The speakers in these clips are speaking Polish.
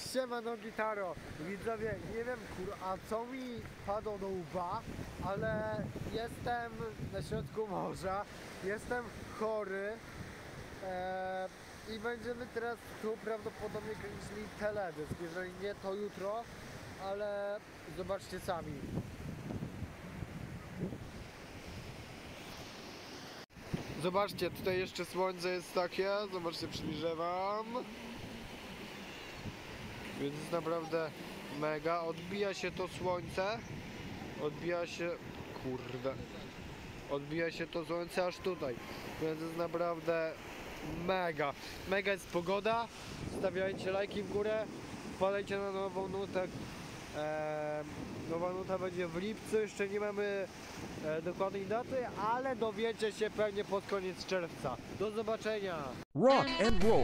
Siemano Gitaro, widzowie, nie wiem a co mi padło do łba, ale jestem na środku morza, jestem chory i będziemy teraz tu prawdopodobnie kręcili teledysk, jeżeli nie to jutro, ale zobaczcie sami. Zobaczcie, tutaj jeszcze słońce jest takie, zobaczcie, przybliżę wam. Więc jest naprawdę mega, odbija się to słońce, odbija się to słońce aż tutaj, więc jest naprawdę mega jest pogoda, stawiajcie lajki w górę, wpadajcie na nową nutę, nowa nuta będzie w lipcu, jeszcze nie mamy dokładnej daty, ale dowiecie się pewnie pod koniec czerwca. Do zobaczenia! Rock and roll!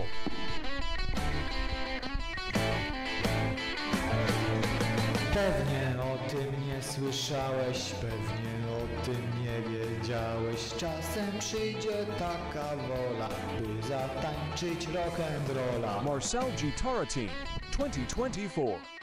Pewnie o tym nie słyszałeś, pewnie o tym nie wiedziałeś. Czasem przyjdzie taka wola, by zatańczyć rock'n'rolla. Marcel Guitar Team 2024.